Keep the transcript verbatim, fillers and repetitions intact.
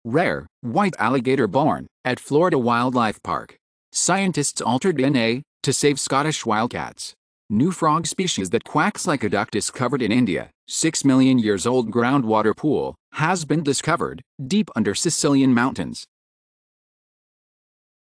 Rare, white alligator born, at Florida Wildlife Park. Scientists altered D N A to save Scottish wildcats. New frog species that quacks like a duck discovered in India. Six million years old groundwater pool has been discovered deep under Sicilian mountains.